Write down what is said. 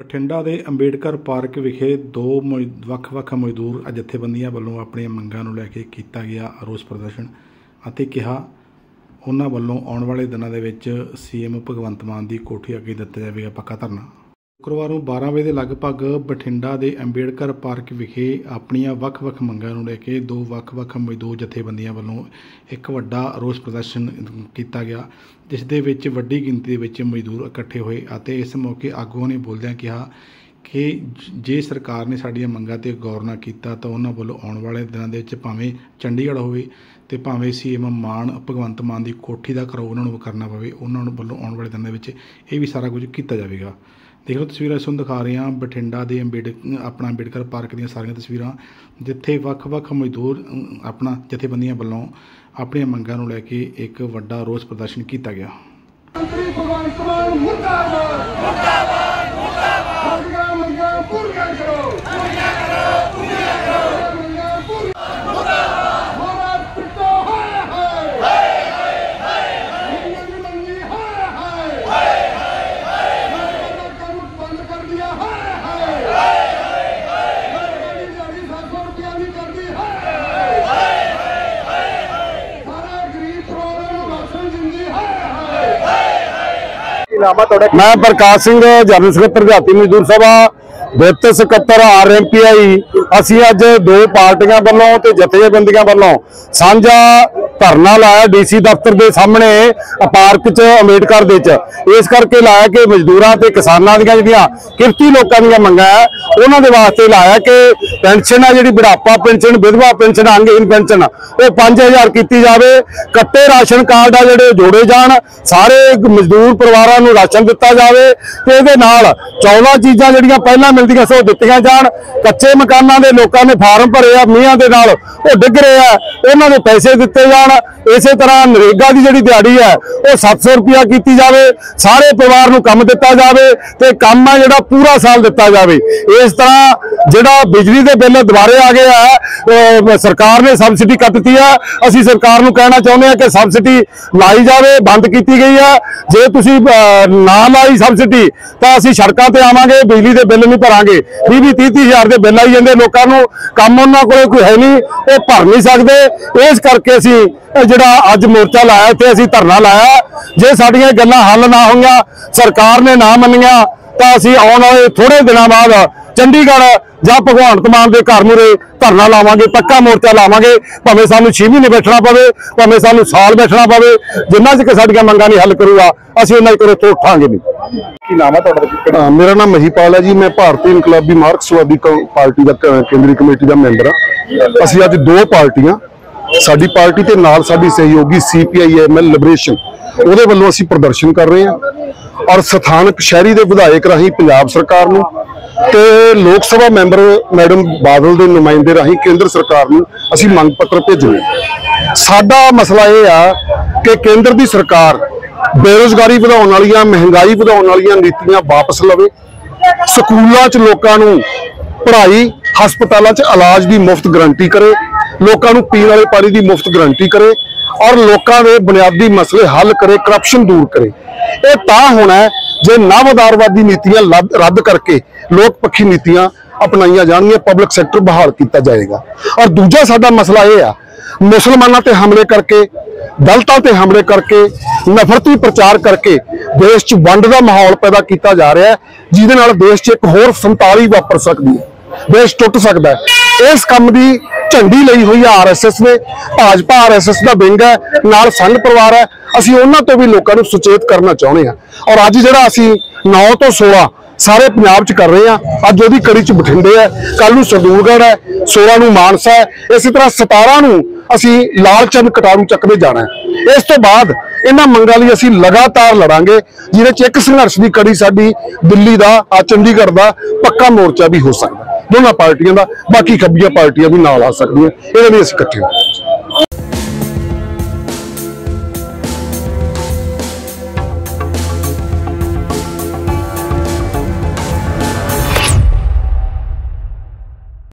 ਬਠਿੰਡਾ ਦੇ ਅੰਬੇਡਕਰ ਪਾਰਕ ਵਿਖੇ ਦੋ ਵੱਖ-ਵੱਖ ਮਜ਼ਦੂਰ ਜਥੇਬੰਦੀਆਂ ਵੱਲੋਂ ਆਪਣੀਆਂ ਮੰਗਾਂ ਨੂੰ ਲੈ ਕੇ ਕੀਤਾ ਗਿਆ ਰੋਸ ਪ੍ਰਦਰਸ਼ਨ ਅਤੇ ਕਿਹਾ ਉਹਨਾਂ ਵੱਲੋਂ ਆਉਣ ਵਾਲੇ ਦਿਨਾਂ ਦੇ ਵਿੱਚ ਸੀਐਮ ਭਗਵੰਤ ਮਾਨ ਦੀ ਕੋਠੀ ਅੱਗੇ ਦਿੱਤਾ ਜਾਵੇਗਾ ਪੱਕਾ ਧਰਨਾ। शुक्रवार ਨੂੰ 12 ਵਜੇ ਦੇ ਲਗਭਗ ਬਠਿੰਡਾ ਦੇ ਅੰਬੇਡਕਰ ਪਾਰਕ ਵਿਖੇ ਆਪਣੀਆਂ ਵੱਖ-ਵੱਖ ਮੰਗਾਂ ਨੂੰ ਲੈ ਕੇ ਦੋ ਵੱਖ-ਵੱਖ ਮਜ਼ਦੂਰ ਜਥੇਬੰਦੀਆਂ ਵੱਲੋਂ ਇੱਕ ਵੱਡਾ ਰੋਸ ਪ੍ਰਦਰਸ਼ਨ ਕੀਤਾ ਗਿਆ, ਜਿਸ ਦੇ ਵਿੱਚ ਵੱਡੀ ਗਿਣਤੀ ਦੇ ਵਿੱਚ ਮਜ਼ਦੂਰ ਇਕੱਠੇ ਹੋਏ ਅਤੇ ਇਸ ਮੌਕੇ ਆਗੂਆਂ ਨੇ ਬੋਲਦਿਆਂ ਕਿਹਾ कि जे सरकार ने साड़ियां मंगां ते गौर ना कीता तो उन्हां वल्लों आउण वाले दिनां दे विच भावें चंडीगढ़ होवे ते भावें सीएम मान भगवंत मान की कोठी का कराओ उन्हां नूं करना पवे, उन्हां वल्लों आउण वाले दिनां दे विच इह भी सारा कुछ किया जाएगा। देख लो तस्वीरां इस दिखा रहे हैं बठिंडा के अपना अंबेडकर पार्क दी सारियां तस्वीरां जिथे वख-वख मजदूर अपना जथेबंदियां वल्लों अपनी मंगां नूं लैके एक वड्डा रोस प्रदर्शन किया गया। मैं प्रकाश सिंह जनरल सकत्तर दिहाती मजदूर सभा ਵਿੱਤ ਸਕੱਤਰ RMPI ਅਸੀਂ ਅੱਜ दो पार्टियां ਵੱਲੋਂ ਤੇ ਜਥੇਬੰਦੀਆਂ ਵੱਲੋਂ ਸਾਂਝਾ ਧਰਨਾ ਲਾਇਆ ਡੀਸੀ ਦਫ਼ਤਰ ਦੇ ਸਾਹਮਣੇ ਪਾਰਕ 'ਚ ਅੰਬੇਡਕਰ ਦੇ 'ਚ ਇਸ ਕਰਕੇ ਲਾਇਆ ਕਿ ਮਜ਼ਦੂਰਾਂ ਤੇ ਕਿਸਾਨਾਂ ਦੀਆਂ ਜਿਹੜੀਆਂ ਕਿਰਤੀ ਲੋਕਾਂ ਦੀਆਂ ਮੰਗਾਂ ਹੈ ਉਹਨਾਂ ਦੇ ਵਾਸਤੇ ਲਾਇਆ ਕਿ ਪੈਨਸ਼ਨ ਆ ਜਿਹੜੀ ਬੁਢਾਪਾ ਪੈਨਸ਼ਨ ਵਿਧਵਾ ਪੈਨਸ਼ਨ ਅੰਗਹੀਨ ਪੈਨਸ਼ਨ ਉਹ 5000 ਕੀਤੀ ਜਾਵੇ, ਕੱਟੇ ਰਾਸ਼ਨ ਕਾਰਡ ਆ ਜਿਹੜੇ ਜੋੜੇ ਜਾਣ, ਸਾਰੇ ਮਜ਼ਦੂਰ ਪਰਿਵਾਰਾਂ ਨੂੰ ਰਾਸ਼ਨ ਦਿੱਤਾ ਜਾਵੇ ਤੇ ਇਹਦੇ ਨਾਲ 14 ਚੀਜ਼ਾਂ ਜਿਹੜੀਆਂ ਪਹਿਲਾਂ ਮਿਲਦੀਆਂ ਸੋ ਦਿੱਤੀਆਂ ਜਾਣ। ਕੱਚੇ ਮਕਾਨਾਂ ਦੇ ਲੋਕਾਂ ਨੇ ਫਾਰਮ ਭਰੇ ਆ ਮੀਂਹਾਂ ਦੇ ਨਾਲ ਉਹ ਡਿੱਗ ਰਹੇ ਆ, ਉਹਨਾਂ ਨੂੰ ਪੈਸੇ ਦਿੱਤੇ ਜਾਣ। ਇਸੇ ਤਰ੍ਹਾਂ ਨਰੇਗਾ ਦੀ ਜਿਹੜੀ ਦਿਹਾੜੀ ਹੈ ਉਹ 700 ਰੁਪਇਆ ਕੀਤੀ ਜਾਵੇ, ਸਾਰੇ ਪਰਿਵਾਰ ਨੂੰ ਕੰਮ ਦਿੱਤਾ ਜਾਵੇ ਤੇ ਕੰਮ ਆ ਜਿਹੜਾ ਪੂਰਾ ਸਾਲ ਦਿੱਤਾ ਜਾਵੇ। ਇਸ ਤਰ੍ਹਾਂ ਜਿਹੜਾ ਬਿਜਲੀ ਦੇ ਬਿੱਲ ਦੁਬਾਰੇ ਆ ਗਏ ਆ, ਸਰਕਾਰ ਨੇ ਸਬਸਿਡੀ ਕੱਟਤੀ ਆ, ਅਸੀਂ ਸਰਕਾਰ ਨੂੰ ਕਹਿਣਾ ਚਾਹੁੰਦੇ ਆ ਕਿ ਸਬਸਿਡੀ ਲਾਈ ਜਾਵੇ, ਬੰਦ ਕੀਤੀ ਗਈ ਆ। ਜੇ ਤੁਸੀਂ ਨਾ ਲਾਈ ਸਬਸਿਡੀ ਤਾਂ ਅਸੀਂ ਸੜਕਾਂ ਤੇ ਆਵਾਂਗੇ, ਬਿਜਲੀ ਦੇ ਬਿੱਲ ਨਹੀਂ ਭਰਾਂਗੇ। 20-30 ਹਜ਼ਾਰ ਦੇ ਬਿੱਲ ਆਈ ਜਾਂਦੇ ਲੋਕਾਂ ਨੂੰ, ਕੰਮ ਉਹਨਾਂ ਕੋਲ ਕੋਈ ਹੈ नहीं, वो भर नहीं सकते। इस करके असी जिहड़ा अज मोर्चा लाया इत्थे असी धरना लाया। जे साडियां गल्लां हल ना होईयां, सरकार ने ना मन्नियां तां असी आउण वाले थोड़े दिनां बाद चंडीगढ़ जां भगवंत मान दे घर मूहरे धरना लावांगे, पक्का मोर्चा लावांगे। भावें सानूं 6 महीने बैठना पवे, भावें सानूं साल बैठना पवे, जिन्ना चिर साडियां मंगां नहीं हल करूगा असी उन्ना चिर इत्थों उठांगे नहीं। की नाम है तुहाडा? मेरा नाम महीपाल है जी, मैं भारतीय इनकलाबी मार्क्सवादी पार्टी का केंद्रीय कमेटी का मैंबर हाँ। असी अज दो पार्टियां, साडी पार्टी ते नाल साडी सहयोगी CPI-ML लिबरेशन ਉਹਦੇ ਵੱਲੋਂ ਅਸੀਂ ਪ੍ਰਦਰਸ਼ਨ ਕਰ ਰਹੇ ਹਾਂ ਔਰ ਸਥਾਨਕ ਸ਼ਹਿਰੀ ਦੇ ਵਿਧਾਇਕ ਰਾਹੀਂ ਪੰਜਾਬ ਸਰਕਾਰ ਨੂੰ ਤੇ ਲੋਕ ਸਭਾ ਮੈਂਬਰ ਮੈਡਮ ਬਾਦਲ ਦੇ ਨੁਮਾਇੰਦੇ ਰਾਹੀਂ ਕੇਂਦਰ ਸਰਕਾਰ ਨੂੰ ਅਸੀਂ ਮੰਗ ਪੱਤਰ ਭੇਜੇ। ਸਾਡਾ ਮਸਲਾ ਇਹ ਆ ਕਿ ਕੇਂਦਰ ਦੀ ਸਰਕਾਰ ਬੇਰੁਜ਼ਗਾਰੀ ਵਧਾਉਣ ਵਾਲੀਆਂ, ਮਹਿੰਗਾਈ ਵਧਾਉਣ ਵਾਲੀਆਂ ਨੀਤੀਆਂ ਵਾਪਸ ਲਵੇ, ਸਕੂਲਾਂ 'ਚ ਲੋਕਾਂ ਨੂੰ ਪੜ੍ਹਾਈ, ਹਸਪਤਾਲਾਂ 'ਚ ਇਲਾਜ ਦੀ ਮੁਫਤ ਗਰੰਟੀ करे, ਲੋਕਾਂ ਨੂੰ ਪੀਣ ਵਾਲੇ ਪਾਣੀ ਦੀ ਮੁਫਤ ਗਰੰਟੀ करे और लोगों के बुनियादी मसले हल करे, करप्शन दूर करे। ये ता होना है जे नव उदारवादी नीतियां रद्द करके लोक पक्षी नीतियां अपनाइया जाएंगी, पब्लिक सैक्टर बहाल किया जाएगा। और दूजा साडा मसला यह है मुसलमानों ते हमले करके, दलितों ते हमले करके, नफरती प्रचार करके देश च वंड का माहौल पैदा किया जा रहा है, जिहदे नाल देश च एक होर संताली वापर सकती है, देश टुट सकता है। इस काम की झंडी लई हुई है RSS ने, भाजपा RSS का विंग है, नाल संघ परिवार है। असीं उन्हां तो भी लोगों को सुचेत करना चाहुंदे हां और अज जिहड़ा असीं 9 तो 16 सारे पंजाब च कर रहे हैं। अज उहदी कड़ी च बठिंडे है, कल नूं सरदूलगढ़ है, 16 नूं मानसा है, इसी तरह 17 नूं असीं लालचंद कटारू चकदे जाना है। इस तो बाद इन्हां मंगां लई असीं लगातार लड़ांगे, जिहदे च एक संघर्ष की कड़ी साडी दिल्ली दा चंडीगढ़ दा पक्का मोर्चा भी हो सकदा दोनों पार्टियां का, बाकी खब्बियां पार्टियां भी नाल आ सकदियां, इहदे लई असीं इकट्ठे